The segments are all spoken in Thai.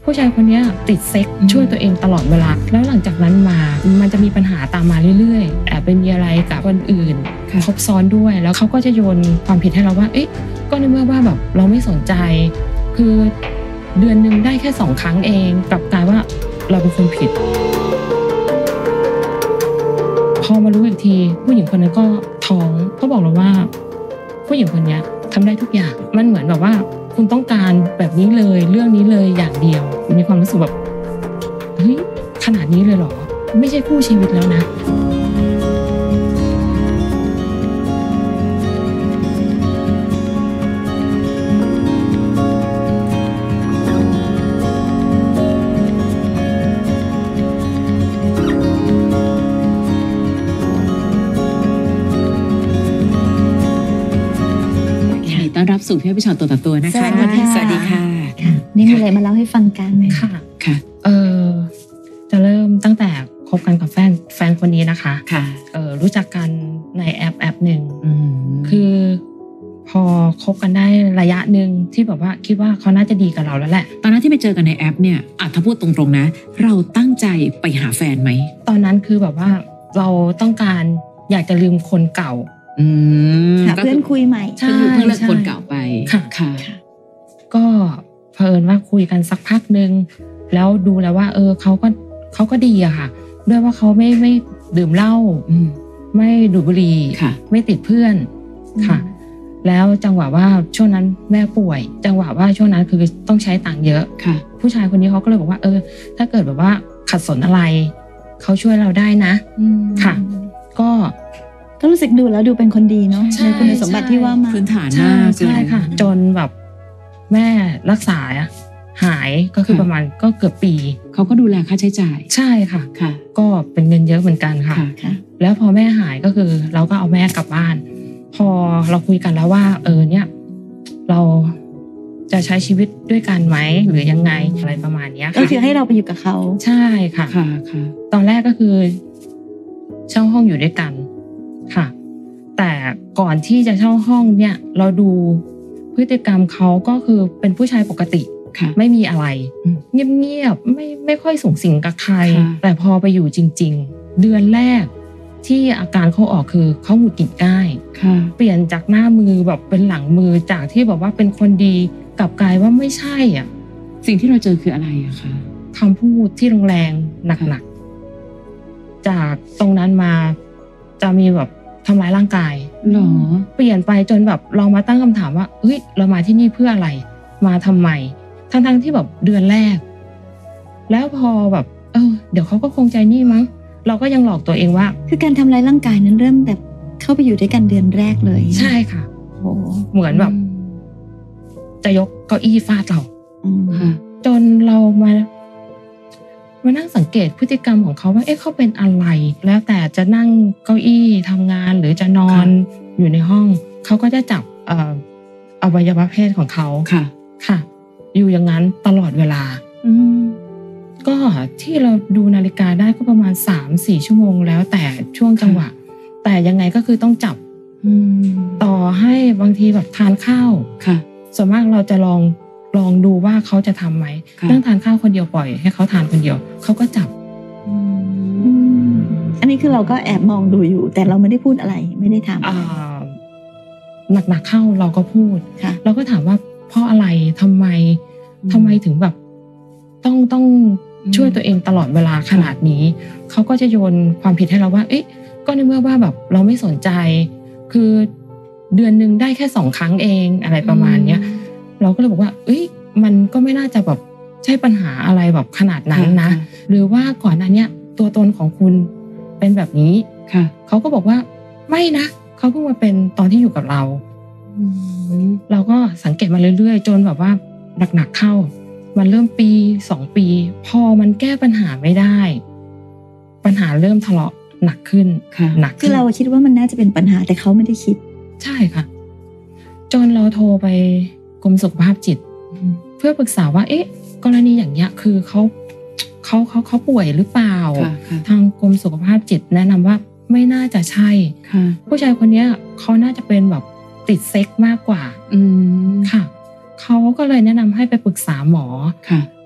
ผู้ชายคนนี้ติดเซ็กช่วยตัวเองตลอดเวลาแล้วหลังจากนั้นมามันจะมีปัญหาตามมาเรื่อยๆแอบไปมีอะไรกับคนอื่นครบซ้อนด้วยแล้วเขาก็จะโยนความผิดให้เราว่าเอ๊ะก็ในเมื่อว่าแบบเราไม่สนใจคือเดือนนึงได้แค่2 ครั้งเองกลับกลายว่าเราเป็นคนผิดพอมารู้อีกทีผู้หญิงคนนั้นก็ท้องเขาบอกเราว่าผู้หญิงคนนี้ทำได้ทุกอย่างมันเหมือนแบบว่าคุณต้องการแบบนี้เลยเรื่องนี้เลยอย่างเดียวมีความรู้สึกแบบเฮ้ยขนาดนี้เลยเหรอไม่ใช่คู่ชีวิตแล้วนะต้อนรับสู่พี่ชอตตัวต่อตัวนะคะสวัสดีค่ะนี่มีอะไรมาเล่าให้ฟังกันค่ะจะเริ่มตั้งแต่คบกันกับแฟนคนนี้นะคะค่ะรู้จักกันในแอปหนึ่งคือพอคบกันได้ระยะหนึ่งที่แบบว่าคิดว่าเขาน่าจะดีกับเราแล้วแหละตอนนั้นที่ไปเจอกันในแอปเนี่ยถ้าพูดตรงๆนะเราตั้งใจไปหาแฟนไหมตอนนั้นคือแบบว่าเราต้องการอยากจะลืมคนเก่าหาเพื่อนคุยใหม่เพิ่งเลิกคนเก่าไปค่ะก็เผอิญว่าคุยกันสักพักนึงแล้วดูแล้วว่าเขาก็ดีอะค่ะด้วยว่าเขาไม่ดื่มเหล้าไม่ดูดบุหรี่ไม่ติดเพื่อนค่ะแล้วจังหวะว่าช่วงนั้นแม่ป่วยจังหวะว่าช่วงนั้นคือต้องใช้ตังค์เยอะผู้ชายคนนี้เขาก็เลยบอกว่าถ้าเกิดแบบว่าขัดสนอะไรเขาช่วยเราได้นะค่ะก็รู้สึกดูแล้วดูเป็นคนดีเนาะในคุณสมบัติที่ว่ามาพื้นฐานมากใช่ค่ะจนแบบแม่รักษาหายก็คือประมาณก็เกือบปีเขาก็ดูแลค่าใช้จ่ายใช่ค่ะก็เป็นเงินเยอะเหมือนกันค่ะแล้วพอแม่หายก็คือเราก็เอาแม่กลับบ้านพอเราคุยกันแล้วว่าเนี่ยเราจะใช้ชีวิตด้วยกันไหมหรือยังไงอะไรประมาณนี้ก็คือให้เราไปอยู่กับเขาใช่ค่ะตอนแรกก็คือเช่าห้องอยู่ด้วยกันค่ะแต่ก่อนที่จะเช่าห้องเนี่ยเราดูพฤติกรรมเขาก็คือเป็นผู้ชายปกติไม่มีอะไรเงียบๆไม่ค่อยสุงสิงกับใครแต่พอไปอยู่จริงๆเดือนแรกที่อาการเขาออกคือเขาหงุดหงิดง่ายเปลี่ยนจากหน้ามือแบบเป็นหลังมือจากที่แบบว่าเป็นคนดีกลับกลายว่าไม่ใช่อ่ะสิ่งที่เราเจอคืออะไรอะคะคำพูดที่แรงๆหนักๆจากตรงนั้นมาจะมีแบบทำร้ายร่างกายหรอเปลี่ยนไปจนแบบเรามาตั้งคำถามว่าเฮ้ยเรามาที่นี่เพื่ออะไรมาทำไมทั้งที่แบบเดือนแรกแล้วพอแบบเดี๋ยวเขาก็คงใจนี่มั้งเราก็ยังหลอกตัวเองว่าคือการทำร้ายร่างกายนั้นเริ่มแบบเข้าไปอยู่ด้วยกันเดือนแรกเลยใช่ค่ะโอ้เหมือนแบบจะยกเก้าอี้ฟาดเราจนเรามานั่งสังเกตพฤติกรรมของเขาว่าเขาเป็นอะไรแล้วแต่จะนั่งเก้าอี้ทำงานหรือจะนอนอยู่ในห้องเขาก็จะจับอวัยวะเพศของเขาค่ะอยู่อย่างนั้นตลอดเวลาก็ที่เราดูนาฬิกาได้ก็ประมาณ 3-4 ชั่วโมงแล้วแต่ช่วงจังหวะแต่ยังไงก็คือต้องจับต่อให้บางทีแบบทานข้าวส่วนมากเราจะลองดูว่าเขาจะทำไหมเรื่องทานข้าวคนเดียวปล่อยให้เขาทานคนเดียวเขาก็จับอันนี้คือเราก็แอบมองดูอยู่แต่เราไม่ได้พูดอะไรไม่ได้ถามหนักๆเข้าเราก็พูดเราก็ถามว่าเพราะอะไรทำไมถึงแบบต้องช่วยตัวเองตลอดเวลาขนาดนี้เขาก็จะโยนความผิดให้เราว่าก็ในเมื่อว่าแบบเราไม่สนใจคือเดือนนึงได้แค่2 ครั้งเองอะไรประมาณเนี้ยเราก็เลยบอกว่ามันก็ไม่น่าจะแบบใช่ปัญหาอะไรแบบขนาดนั้นนะหรือว่าก่อนหน้านี้ตัวตนของคุณเป็นแบบนี้เขาก็บอกว่าไม่นะเขาเพิ่งมาเป็นตอนที่อยู่กับเราเราก็สังเกตมาเรื่อยๆจนแบบว่าหนักๆเข้ามันเริ่มปี2 ปีพอมันแก้ปัญหาไม่ได้ปัญหาเริ่มทะเลาะหนักขึ้นหนักคือเราคิดว่ามันน่าจะเป็นปัญหาแต่เขาไม่ได้คิดใช่ค่ะจนเราโทรไปกรมสุขภาพจิตเพื่อปรึกษาว่ากรณีอย่างเงี้ยคือเขาป่วยหรือเปล่าทางกรมสุขภาพจิตแนะนำว่าไม่น่าจะใช่ผู้ชายคนนี้เขาน่าจะเป็นแบบติดเซ็กมากกว่าค่ะเขาก็เลยแนะนำให้ไปปรึกษาหมอ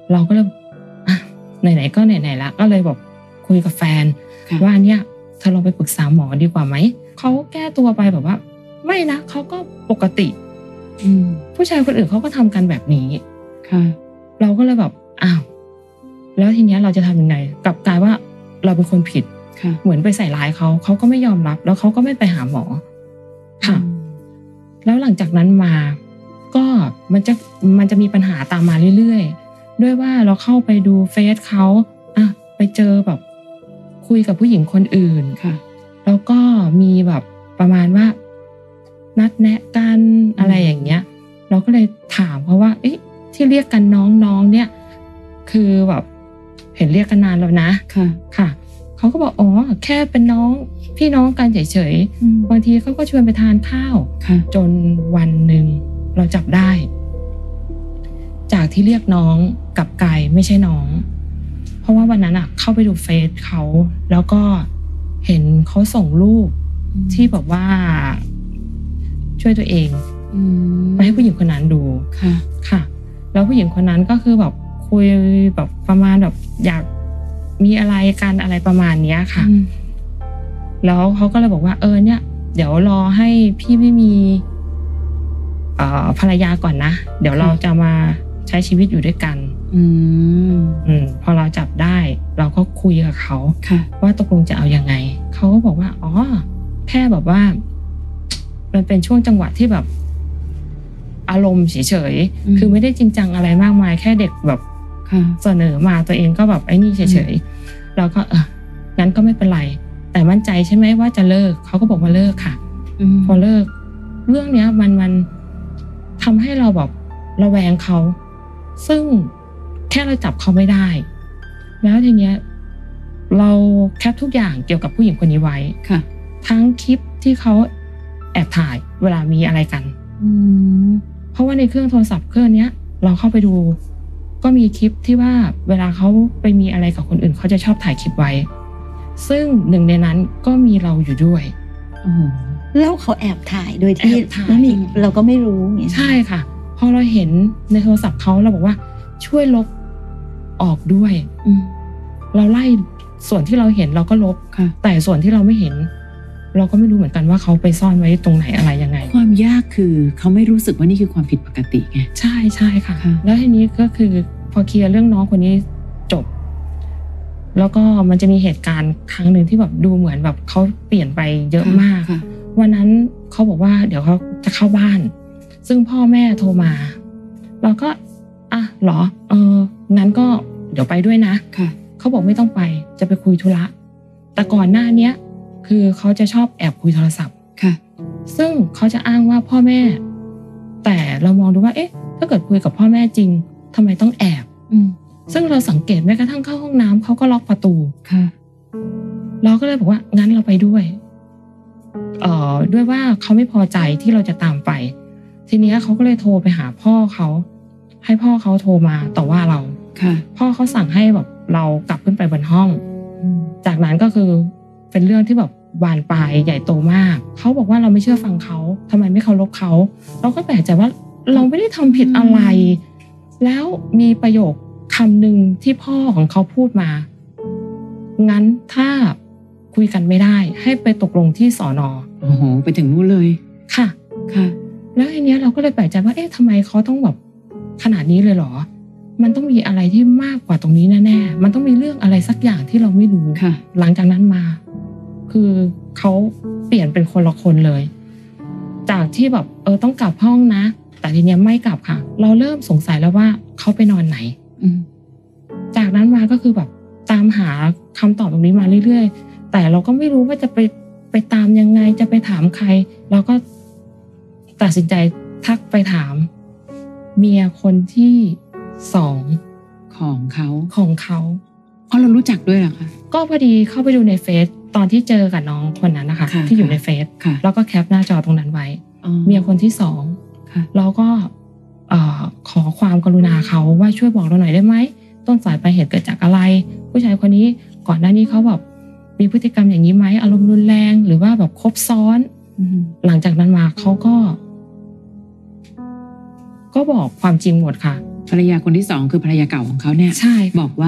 เราก็เลยไหนๆก็ไหนๆละก็เลยบอกคุยกับแฟนว่าเนี่ยเธอลองไปปรึกษาหมอดีกว่าไหมเขาแก้ตัวไปแบบว่าไม่นะเขาก็ปกติผู้ชายคนอื่นเขาก็ทำกันแบบนี้เราก็เลยแบบอ้าวแล้วทีเนี้ยเราจะทำยังไงกลับกลายว่าเราเป็นคนผิดเหมือนไปใส่ร้ายเขาก็ไม่ยอมรับแล้วเขาก็ไม่ไปหาหมอค่ะแล้วหลังจากนั้นมาก็มันจะมีปัญหาตามมาเรื่อยๆด้วยว่าเราเข้าไปดูเฟซเขาไปเจอแบบคุยกับผู้หญิงคนอื่นแล้วก็มีแบบประมาณว่านัดแนะกันอะไรอย่างเงี้ยเราก็เลยถามเขาว่าที่เรียกกันน้องเนี่ยคือแบบเห็นเรียกกันนานแล้วนะค่ะเขาก็บอกอ๋อแค่เป็นน้องพี่น้องกันเฉยๆบางทีเขาก็ชวนไปทานข้าวจนวันหนึ่งเราจับได้จากที่เรียกน้องกับกายไม่ใช่น้องเพราะว่าวันนั้นเข้าไปดูเฟซเขาแล้วก็เห็นเขาส่งรูปที่แบบว่าช่วยตัวเองไปให้ผู้หญิงคนนั้นดูค่ะแล้วผู้หญิงคนนั้นก็คือแบบคุยแบบประมาณแบบอยากมีอะไรกันอะไรประมาณนี้ค่ะแล้วเขาก็เลยบอกว่าเนี่ยเดี๋ยวรอให้พี่ไม่มีภรรยาก่อนนะเดี๋ยวเราจะมาใช้ชีวิตอยู่ด้วยกันพอเราจับได้เราก็คุยกับเขาว่าตกลงจะเอายังไงเขาก็บอกว่าอ๋อแค่แบบว่ามันเป็นช่วงจังหวะที่แบบอารมณ์เฉยๆคือไม่ได้จริงจังอะไรมากมายแค่เด็กแบบเสนอมาตัวเองก็แบบไอ้นี่เฉยๆเราก็งั้นก็ไม่เป็นไรแต่มั่นใจใช่ไหมว่าจะเลิกเขาก็บอกว่าเลิกค่ะพอเลิกเรื่องเนี้ยมันทำให้เราแบบระแวงเขาซึ่งแค่เราจับเขาไม่ได้แล้วทีเนี้ยเราแคปทุกอย่างเกี่ยวกับผู้หญิงคนนี้ไว้ทั้งคลิปที่เขาแอบถ่ายเวลามีอะไรกันเพราะว่าในเครื่องโทรศัพท์เครื่องนี้เราเข้าไปดูก็มีคลิปที่ว่าเวลาเขาไปมีอะไรกับคนอื่นเขาจะชอบถ่ายคลิปไว้ซึ่งหนึ่งในนั้นก็มีเราอยู่ด้วยแล้วเขาแอบถ่ายโดยที่เราก็ไม่รู้ไงใช่ค่ะพอเราเห็นในโทรศัพท์เขาเราบอกว่าช่วยลบออกด้วยเราไล่ส่วนที่เราเห็นเราก็ลบแต่ส่วนที่เราไม่เห็นเราก็ไม่รู้เหมือนกันว่าเขาไปซ่อนไว้ตรงไหนอะไรยังไงความยากคือเขาไม่รู้สึกว่านี่คือความผิดปกติไงใช่ใช่ค่ะแล้วทีนี้ก็คือพอเคลียร์เรื่องน้องคนนี้จบแล้วก็มันจะมีเหตุการณ์ครั้งหนึ่งที่แบบดูเหมือนแบบเขาเปลี่ยนไปเยอะมากวันนั้นเขาบอกว่าเดี๋ยวเขาจะเข้าบ้านซึ่งพ่อแม่โทรมาเราก็เหรองั้นก็เดี๋ยวไปด้วยนะเขาบอกไม่ต้องไปจะไปคุยธุระแต่ก่อนหน้านี้คือเขาจะชอบแอบคุยโทรศัพท์ซึ่งเขาจะอ้างว่าพ่อแม่แต่เรามองดูว่าถ้าเกิดคุยกับพ่อแม่จริงทำไมต้องแอบซึ่งเราสังเกตแม้กระทั่งเข้าห้องน้ำเขาก็ล็อกประตูเราก็เลยบอกว่างั้นเราไปด้วยด้วยว่าเขาไม่พอใจที่เราจะตามไปทีนี้เขาก็เลยโทรไปหาพ่อเขาให้พ่อเขาโทรมาต่อว่าเราพ่อเขาสั่งให้แบบเรากลับขึ้นไปบนห้องจากนั้นก็คือเป็นเรื่องที่แบบบานปลายใหญ่โตมากเขาบอกว่าเราไม่เชื่อฟังเขาทำไมไม่เคารพเขาเราก็แปลกใจว่าเราไม่ได้ทำผิดอะไรแล้วมีประโยคคำหนึ่งที่พ่อของเขาพูดมางั้นถ้าคุยกันไม่ได้ให้ไปตกลงที่สน. โอ้โหไปถึงนู่นเลยค่ะแล้วทีนี้เราก็เลยแปลกใจว่าทำไมเขาต้องแบบขนาดนี้เลยเหรอมันต้องมีอะไรที่มากกว่าตรงนี้แน่ๆมันต้องมีเรื่องอะไรสักอย่างที่เราไม่รู้หลังจากนั้นมาคือเขาเปลี่ยนเป็นคนละคนเลยจากที่แบบต้องกลับห้องนะแต่ทีเนี้ยไม่กลับค่ะเราเริ่มสงสัยแล้วว่าเขาไปนอนไหนจากนั้นมาก็คือแบบตามหาคำตอบตรงนี้มาเรื่อยๆแต่เราก็ไม่รู้ว่าจะไปตามยังไงจะไปถามใครเราก็ตัดสินใจทักไปถามเมียคนที่2 ของเขาเรารู้จักด้วยเหรอคะก็พอดีเข้าไปดูในเฟซตอนที่เจอกับน้องคนนั้นนะคะที่อยู่ในเฟซแล้วก็แคปหน้าจอตรงนั้นไว้เมียคนที่2แล้วก็ขอความกรุณาเขาว่าช่วยบอกเราหน่อยได้ไหมต้นสายปลายเหตุเกิดจากอะไรผู้ชายคนนี้ก่อนหน้านี้เขาแบบมีพฤติกรรมอย่างนี้ไหมอารมณ์รุนแรงหรือว่าแบบครบซ้อนหลังจากนั้นมาเขาก็บอกความจริงหมดค่ะภรรยาคนที่สองคือภรรยาเก่าของเขาเนี่ยใช่บอกว่า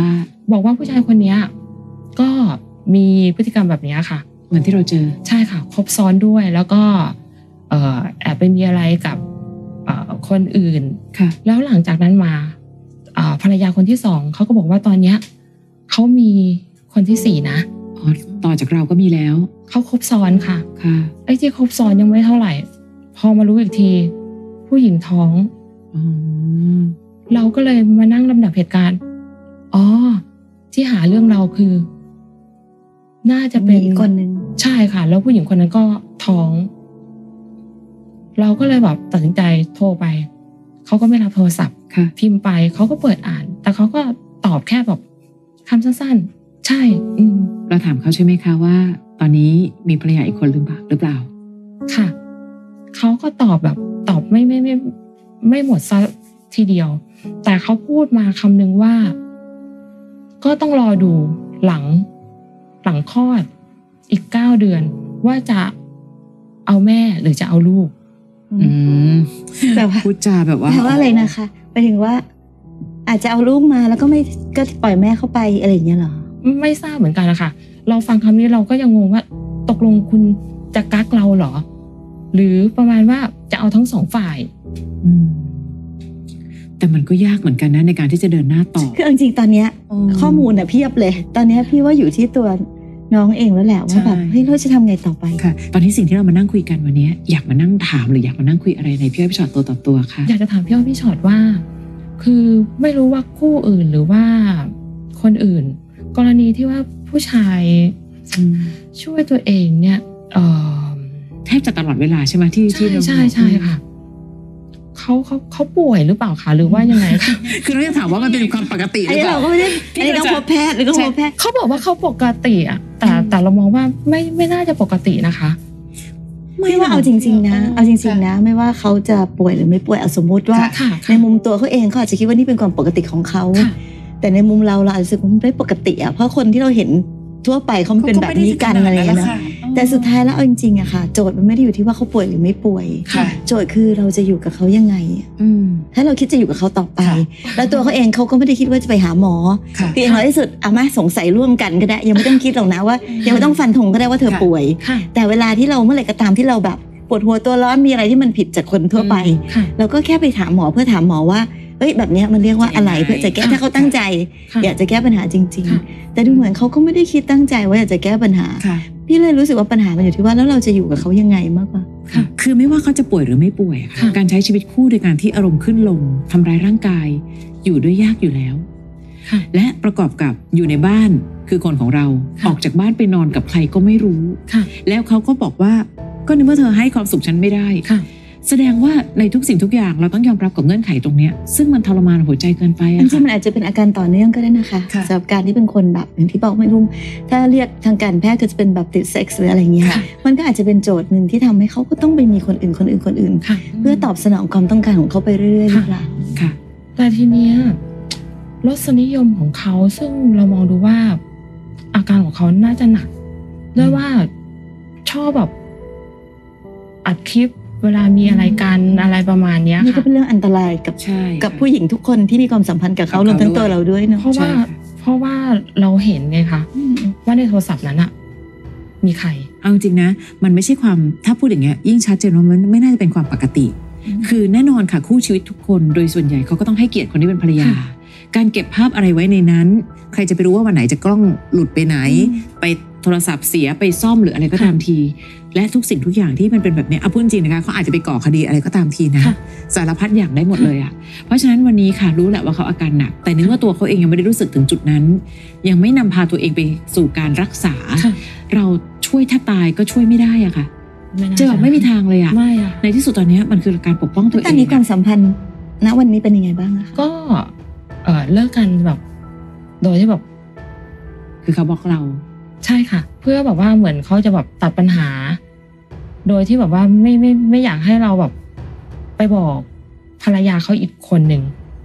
ผู้ชายคนเนี้ยก็มีพฤติกรรมแบบนี้ค่ะเหมือนที่เราเจอใช่ค่ะครบซ้อนด้วยแล้วก็แอบไปมีอะไรกับคนอื่นค่ะแล้วหลังจากนั้นมาภรรยาคนที่สองเขาก็บอกว่าตอนเนี้ยเขามีคนที่สี่นะอ๋อต่อจากเราก็มีแล้วเขาครบซ้อนค่ะค่ะไอ้ที่ครบซ้อนยังไม่เท่าไหร่ พอมารู้อีกที ผู้หญิงท้องอ๋อเราก็เลยมานั่งลำดับเหตุการณ์อ๋อที่หาเรื่องเราคือ น่าจะเป็นมีคนหนึ่งใช่ค่ะ แล้วผู้หญิงคนนั้นก็ท้อง เราก็เลยแบบตัดสินใจโทรไปเขาก็ไม่รับโทรศัพท์ค่ะพิมพ์ไปเขาก็เปิดอ่าน แต่เขาก็ตอบแค่แบบคำสั้นๆใช่เราถามเขาใช่ไหมคะว่า ตอนนี้มีภรรยาอีกคนหรือเปล่าค่ะเขาก็ตอบแบบตอบไม่หมดซะทีเดียว แต่เขาพูดมาคำนึงว่า ก็ต้องรอดูหลังคลอดอีก9 เดือนว่าจะเอาแม่หรือจะเอาลูกอืมแบบว่าพูดจาแบบว่าแปลว่าอะไรนะคะหมายถึงว่า อาจจะเอาลูกมาแล้วก็ไม่ก็ปล่อยแม่เข้าไปอะไรอย่างเงี้ยเหรอไม่ทราบเหมือนกันนะคะเราฟังคำนี้เราก็ยังงงว่าตกลงคุณจะกักเราเหรอ หรือประมาณว่าจะเอาทั้งสองฝ่ายอืมแต่มันก็ยากเหมือนกันนะในการที่จะเดินหน้าต่อคือเอาจริงๆตอนเนี้ยข้อมูลน่ะเพียบเลย ตอนเนี้ยพี่ว่าอยู่ที่ตัวน้องเองแล้วแหละว่าแบบใช่เฮ้ยเราจะทำไงต่อไปค่ะ ตอนนี้สิ่งที่เรามานั่งคุยกันวันนี้อยากมานั่งถามหรืออยากมานั่งคุยอะไรในพี่อ้อยพี่ชอตตัวต่อตัวคะอยากจะถามพี่อ้อยพี่ชอตว่า คือไม่รู้ว่าคู่อื่นหรือว่าคนอื่น กรณีที่ว่าผู้ชายช่วยตัวเองเนี่ยแทบจะตลอดเวลาใช่ไหมที่เราใช่ค่ะเขาป่วยหรือเปล่าคะหรือว่ายังไงคะคือเราจะถามว่ามันเป็นความปกติหอันรือนี้เปล่าเราก็ไม่ได้อันนี้ต้องพบแพทย์หรือต้องพบแพทย์เขาบอกว่าเขาปกติอะแต่เรามองว่าไม่น่าจะปกตินะคะไม่ว่าเอาจริงๆนะเอาจริงๆนะไม่ว่าเขาจะป่วยหรือไม่ป่วยเอาสมมติว่าค่ะในมุมตัวเขาเองเขาอาจจะคิดว่านี่เป็นความปกติของเขาค่ะแต่ในมุมเราอาจจะรู้สึกว่ามันไม่ปกติอ่ะเพราะคนที่เราเห็นทั่วไปเขาไม่เป็นแบบนี้กันอะไรอย่างเงี้ยนะแต่สุดท้ายแล้วเอาจริงๆอะค่ะโจทย์มันไม่ได้อยู่ที่ว่าเขาป่วยหรือไม่ป่วยค่ะโจทย์คือเราจะอยู่กับเขายังไง ถ้าเราคิดจะอยู่กับเขาต่อไปค่ะแล้วตัวเขาเองเขาก็ไม่ได้คิดว่าจะไปหาหมอค่ะคืออย่างน้อยที่สุดเอามาสงสัยร่วมกันก็ได้ยังไม่ต้องคิดหรอกนะว่ายังไม่ต้องฟันธงก็ได้ว่าเธอป่วยค่ะแต่เวลาที่เราเมื่อไหร่ก็ตามที่เราแบบปวดหัวตัวร้อนมีอะไรที่มันผิดจากคนทั่วไปค่ะเราก็แค่ไปถามหมอเพื่อถามหมอว่าเอ้ยแบบเนี้ยมันเรียกว่าอะไรเพื่อจะแก้ถ้าเขาตั้งใจค่ะอยากจะแก้ปัญหาจริงค่ะๆ แต่ดูเหมือนเขาก็ไม่ได้คิดตั้งใจว่าอยากจะแก้ปัญหาค่ะพี่เลยรู้สึกว่าปัญหามันอยู่ที่ว่าแล้วเราจะอยู่กับเขายังไงมากกว่าค่ะคือไม่ว่าเขาจะป่วยหรือไม่ป่วยอะค่ะค่ะการใช้ชีวิตคู่โดยการที่อารมณ์ขึ้นลงทำร้ายร่างกาย อยู่ด้วยยากอยู่แล้วค่ะและประกอบกับอยู่ในบ้านคือคนของเราค่ะออกจากบ้านไปนอนกับใครก็ไม่รู้ค่ะแล้วเขาก็บอกว่าก็ในเมื่อเธอให้ความสุขฉันไม่ได้ค่ะแสดงว่าในทุกสิ่งทุกอย่างเราต้องยอมรับกับเงื่อนไขตรงเนี้ยซึ่งมันทรมานหัวใจเกินไปจอะริงๆมันค่ะอาจจะเป็นอาการต่อเนื่องก็ได้นะคะค่ะสำหรับการที่เป็นคนแบบอย่างที่บอกไม่รู้ถ้าเรียกทางการแพทย์ก็จะเป็นแบบติดเซ็กซ์หรืออะไรเงี้ยค่ะมันก็อาจจะเป็นโจทย์หนึ่งที่ทำให้เขาก็ต้องไปมีคนอื่นค่ะเพื่อตอบสนองความต้องการของเขาไปเรื่อยๆหรือเปล่าค่ะแต่ทีเนี้ยรสนิยมของเขาซึ่งเรามองดูว่า อาการของเขาน่าจะหนักด้วยว่าชอบแบบอัดคลิปเวลามีอะไรกันอะไรประมาณเนี้ยนี่ก็ค่ะเป็นเรื่องอันตรายกับใช่กับผู้หญิงทุกคนที่มีความสัมพันธ์กับเขากับรวเขามทั้งตัวด้วยเราด้วยเนาะเพราะว่าใช่ค่ะเพราะว่าเราเห็นไงคะว่าในโทรศัพท์นั้นอะมีใครเอาจริงๆนะมันไม่ใช่ความถ้าพูดอย่างเงี้ยยิ่งชัดเจนว่ามันไม่น่าจะเป็นความปกติ คือแน่นอนค่ะคู่ชีวิตทุกคนโดยส่วนใหญ่เขาก็ต้องให้เกียรติคนที่เป็นภรรยาค่ะการเก็บภาพอะไรไว้ในนั้น ใครจะไปรู้ว่าวันไหนจะกล้องหลุดไปไหน ไปโทรศัพท์เสียไปซ่อมหรืออะไรก็ตามที และทุกสิ่งทุกอย่างที่มันเป็นแบบเนี้ยเอาพูดจริงนะคะเขาอาจจะไปก่อคดีอะไรก็ตามทีนะค่ะสารพัดอย่างได้หมดเลยอ่ะเพราะฉะนั้นวันนี้ค่ะรู้แหละว่าเขาอาการหนัก แต่เนื่องว่าตัวเขาเองยังไม่ได้รู้สึกถึงจุดนั้น ยังไม่นำพาตัวเองไปสู่การรักษาค่ะเราช่วยถ้าตายก็ช่วยไม่ได้อะค่ะน่าจะแบบไม่มีทางเลยอะไม่อะในที่สุดตอนเนี้ยมันคือการปกป้องตัวเองตอนนี้ความสัมพันธ์ณวันนี้เป็นยังไงบ้างอะคะก็เลิกกันแบบ โดยที่แบบคือเขาบอกเราใช่ค่ะ เพื่อแบบว่าเหมือนเขาจะแบบตัดปัญหา โดยที่แบบว่าไม่อยากให้เราแบบ ไปบอกภรรยาเขาอีกคนหนึ่ง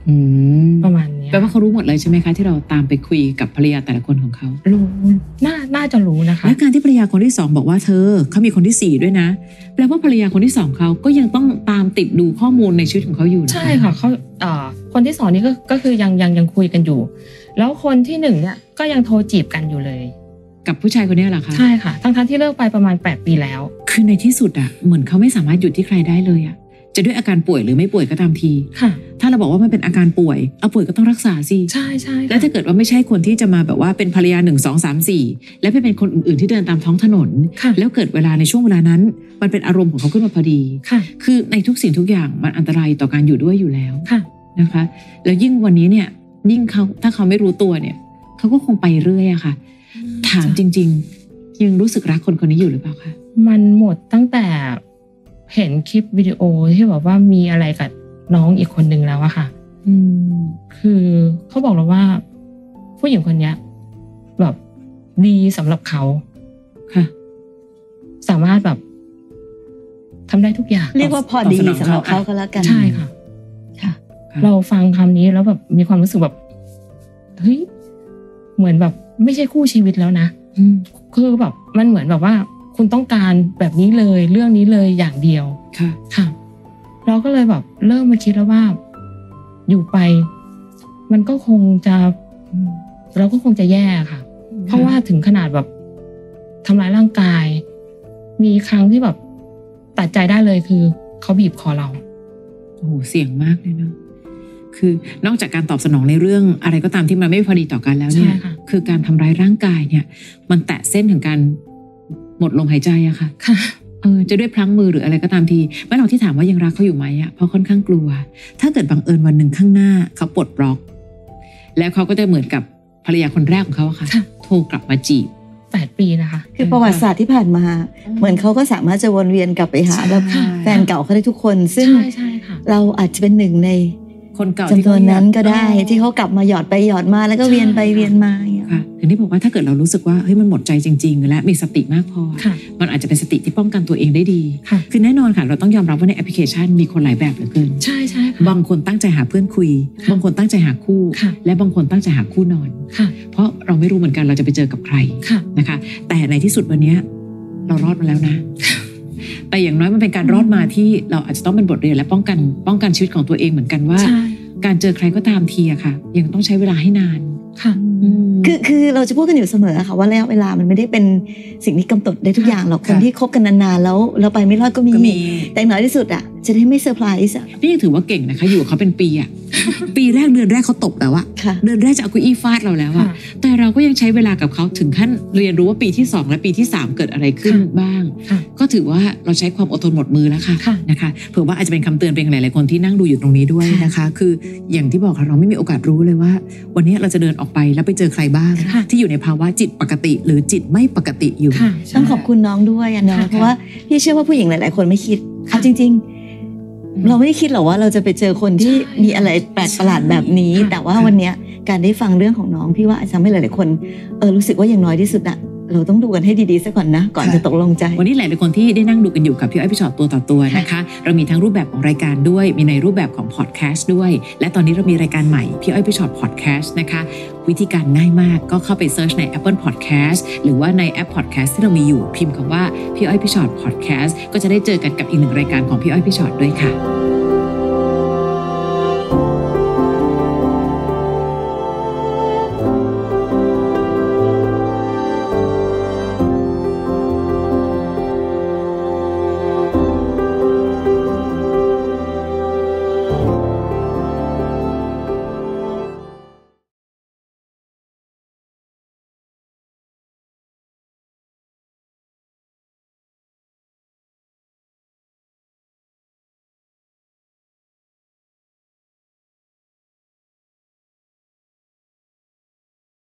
ประมาณนี้แปลว่าเขารู้หมดเลยใช่ไหมคะที่เราตามไปคุยกับภรรยาแต่ละคนของเขารู้น่าจะรู้นะคะและการที่ภรรยาคนที่2บอกว่าเขามีคนที่4ด้วยนะแปลว่าภรรยาคนที่2เขาก็ยังต้องตามติดดูข้อมูลในชีวิตของเขาอยู่ใช่ค่ะเขาคนที่2นี่ก็คือยังคุยกันอยู่แล้วคนที่1เนี่ยก็ยังโทรจีบกันอยู่เลยกับผู้ชายคนนี้เหรอคะใช่ค่ะทั้งที่เลิกไปประมาณ8 ปีแล้วคือในที่สุดเหมือนเขาไม่สามารถหยุดที่ใครได้เลยจะด้วยอาการป่วยหรือไม่ป่วยก็ตามทีถ้าเราบอกว่ามันเป็นอาการป่วยก็ต้องรักษาสิใช่แล้วถ้าเกิดว่าไม่ใช่คนที่จะมาแบบว่าเป็นภรรยา1 2 3 4แล้วไปเป็นคนอื่นๆที่เดินตามท้องถนนแล้วเกิดเวลาในช่วงเวลานั้นมันเป็นอารมณ์ของเขาขึ้นมาพอดีคือในทุกสิ่งทุกอย่างมันอันตรายต่อการอยู่ด้วยอยู่แล้วนะคะแล้วยิ่งวันนี้เนี่ยยิ่งเขาถ้าเขาไม่รู้ตัวเนี่ยเขาก็คงไปเรื่อยอะค่ะถามจริงๆยังรู้สึกรักคนนี้อยู่หรือเปล่าคะมันหมดตั้งแต่เห็นคลิปวิดีโอที่แบบว่ามีอะไรกับน้องอีกคนนึงแล้วอะค่ะคือเขาบอกเราว่าผู้หญิงคนนี้แบบดีสำหรับเขาค่ะสามารถแบบทำได้ทุกอย่างเรียกว่าพอดีสำหรับเขาก็แล้วกันใช่ค่ะเราฟังคำนี้แล้วแบบมีความรู้สึกแบบเฮ้ยเหมือนแบบไม่ใช่คู่ชีวิตแล้วนะคือแบบมันเหมือนแบบว่าคุณต้องการแบบนี้เลยเรื่องนี้เลยอย่างเดียวค่ะเราก็เลยแบบเริ่มมาคิดแล้วว่าอยู่ไปมันก็คงจะเราก็คงจะแย่ค่ะเพราะว่าถึงขนาดแบบทำร้ายร่างกายมีครั้งที่แบบตัดใจได้เลยคือเขาบีบคอเราโอ้โหเสี่ยงมากเลยเนาะคือนอกจากการตอบสนองในเรื่องอะไรก็ตามที่มันไม่พอดีต่อกันแล้วเนี่ยคือการทำร้ายร่างกายเนี่ยมันแตะเส้นถึงการหมดลมหายใจอะค่ะจะด้วยพลั้งมือหรืออะไรก็ตามทีเมื่อเราที่ถามว่ายังรักเขาอยู่ไหมเพราะค่อนข้างกลัวถ้าเกิดบังเอิญวันหนึ่งข้างหน้าเขาปลดบล็อกแล้วเขาก็จะเหมือนกับภรรยาคนแรกของเขาค่ะโทรกลับมาจีบ 8 ปีนะคะคือประวัติศาสตร์ที่ผ่านมาเหมือนเขาก็สามารถจะวนเวียนกลับไปหาแบบแฟนเก่าเขาได้ทุกคนซึ่งเราอาจจะเป็นหนึ่งในคนเก่าจำนวนนั้นก็ได้ที่เขากลับมาหยอดไปหยอดมาแล้วก็เวียนไปเวียนมาอย่างเงี้ยค่ะอย่างที่บอกว่าถ้าเกิดเรารู้สึกว่าเฮ้ยมันหมดใจจริงๆและมีสติมากพอมันอาจจะเป็นสติที่ป้องกันตัวเองได้ดีคือแน่นอนค่ะเราต้องยอมรับว่าในแอปพลิเคชันมีคนหลายแบบเหลือเกินใช่บางคนตั้งใจหาเพื่อนคุยบางคนตั้งใจหาคู่และบางคนตั้งใจหาคู่นอนเพราะเราไม่รู้เหมือนกันเราจะไปเจอกับใครนะคะแต่ในที่สุดวันนี้เรารอดมาแล้วนะแต่อย่างน้อยมันเป็นการรอดมาที่เราอาจจะต้องเป็นบทเรียนและป้องกันชีวิตของตัวเองเหมือนกันว่าการเจอใครก็ตามทีอะค่ะยังต้องใช้เวลาให้นานค่ะคือเราจะพูดกันอยู่เสมอค่ะว่าระยะเวลามันไม่ได้เป็นสิ่งที่กำหนดได้ทุกอย่างหรอกคนที่คบกันนานๆแล้วเราไปไม่รอดก็มีแต่น้อยที่สุดอะจะได้ไม่เซอร์ไพรส์อะนี่ยังถือว่าเก่งนะคะอยู่กับเขาเป็นปีอะปีแรกเดือนแรกเขาตบแล้วอะเดือนแรกจะเอาเก้าอี้ฟาดเราแล้วอะแต่เราก็ยังใช้เวลากับเขาถึงขั้นเรียนรู้ว่าปีที่2และปีที่3เกิดอะไรขึ้นบ้างก็ถือว่าเราใช้ความอดทนหมดมือแล้วค่ะนะคะเผื่อว่าอาจจะเป็นคำเตือนเป็นหลายๆคนที่นั่งดูอยู่ตรงนี้ด้วยนะคะคืออย่างที่บอกค่ะเราไม่มีโอกาสรู้เลยว่าวันนี้เราจะเดินออกไปแล้วไปเจอใครบ้างที่อยู่ในภาวะจิตปกติหรือจิตไม่ปกติอยู่ต้องขอบคุณน้องด้วยนะเพราะว่าพี่เชื่อว่าผู้หญิงหลายๆคนไม่คิดเอาจริงๆเราไม่ได้คิดหรอกว่าเราจะไปเจอคนที่มีอะไรแปลกประหลาดแบบนี้แต่ว่าวันนี้การได้ฟังเรื่องของน้องพี่ว่าอาจจะทำให้หลายๆคนรู้สึกว่าอย่างน้อยที่สุดอะเราต้องดูกันให้ดีๆซะก่อนนะก่อนจะตกลงใจวันนี้หลายๆคนที่ได้นั่งดูกันอยู่กับพี่อ้อยพี่ชอตตัวต่อตัวนะคะเรามีทั้งรูปแบบของรายการด้วยมีในรูปแบบของพอดแคสต์ด้วยและตอนนี้เรามีรายการใหม่พี่อ้อยพี่ชอตพอดแคสต์นะคะวิธีการง่ายมากก็เข้าไปเซิร์ชใน Apple Podcast หรือว่าในแอป Podcast ที่เรามีอยู่พิมพ์คำว่าพี่อ้อยพี่ชอตพอดแคสต์ก็จะได้เจอกันกับอีกหนึ่งรายการของพี่อ้อยพี่ชอตด้วยค่ะ